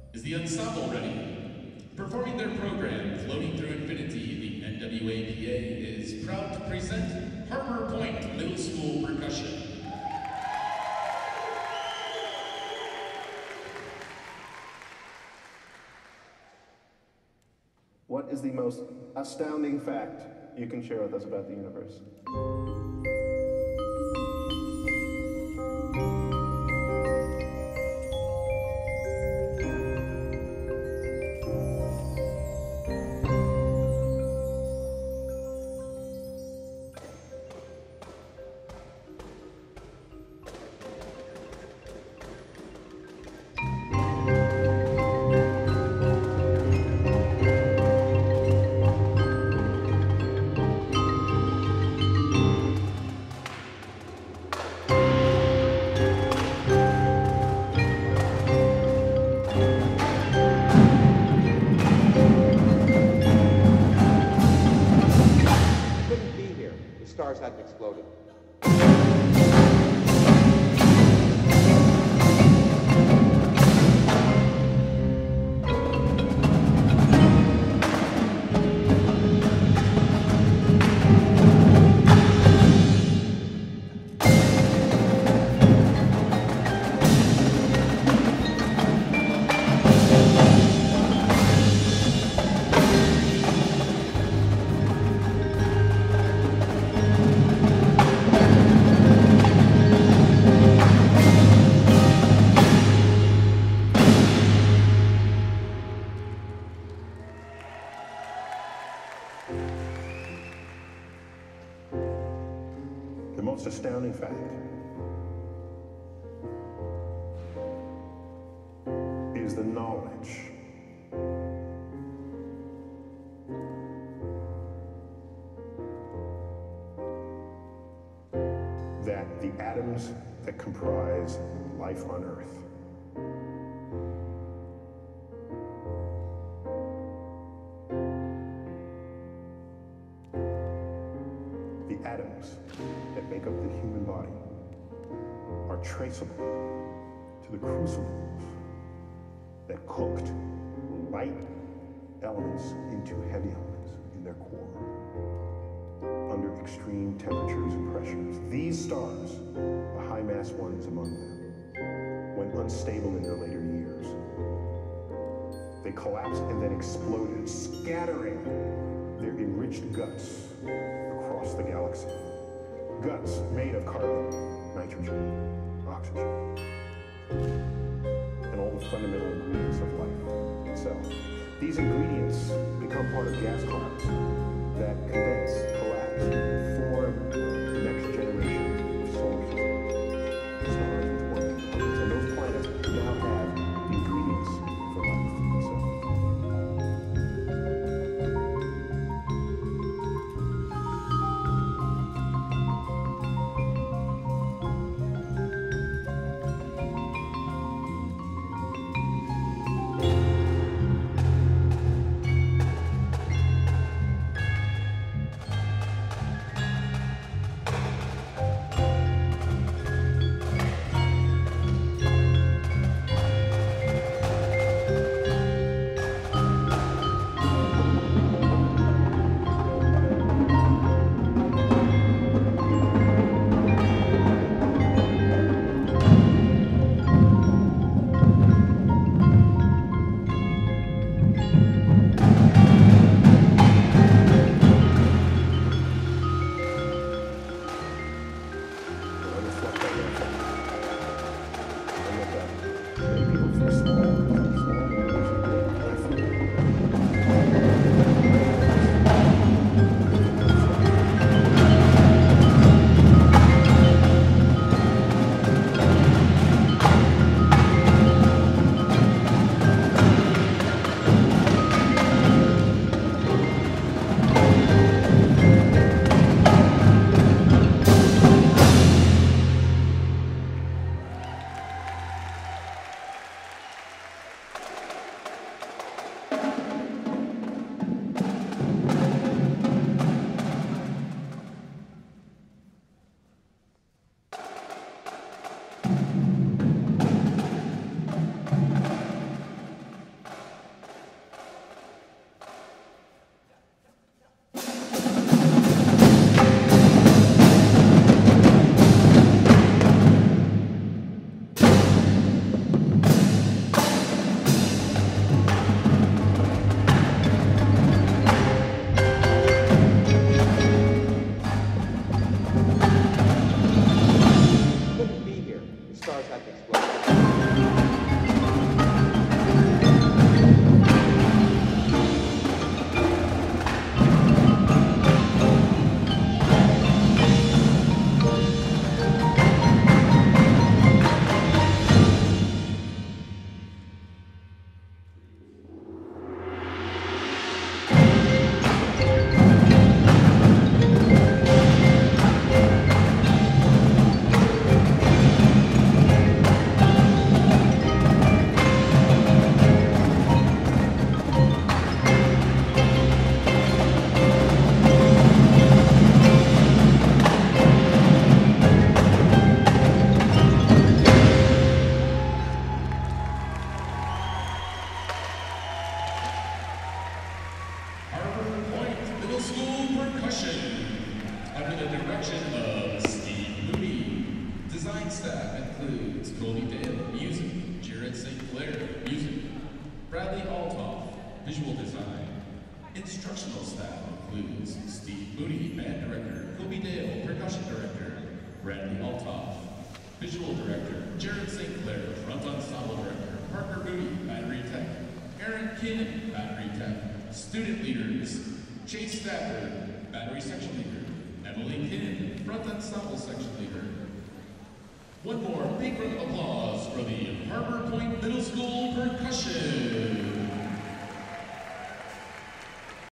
Is the ensemble ready? Performing their program, Floating Through Infinity, the NWAPA is proud to present Harbour Pointe Middle School Percussion. What is the most astounding fact you can share with us about the universe? Stars hadn't exploded. The most astounding fact is the knowledge that the atoms that comprise life on Earth atoms that make up the human body are traceable to the crucibles that cooked light elements into heavy elements in their core under extreme temperatures and pressures. These stars, the high mass ones among them, when unstable in their later years, they collapsed and then exploded, scattering their enriched guts across the galaxy. Guts made of carbon, nitrogen, oxygen, and all the fundamental ingredients of life itself. These ingredients become part of gas clouds that condense, collapse, and form the next generation of solar systems, stars with orbiting planets. And those planets now have the ingredients for life themselves. Percussion, under the direction of Steve Moody. Design staff includes Colby Dale, music, Jared St. Clair, music, Bradley Altoff, visual design. Instructional staff includes Steve Moody, band director, Colby Dale, percussion director, Bradley Altoff, visual director, Jared St. Clair, front ensemble director, Parker Moody, battery tech, Aaron Kinnan, battery tech, student leaders, Chase Stafford, battery section leader, Emily Kinnan, front ensemble section leader. One more big round of applause for the Harbour Pointe Middle School Percussion.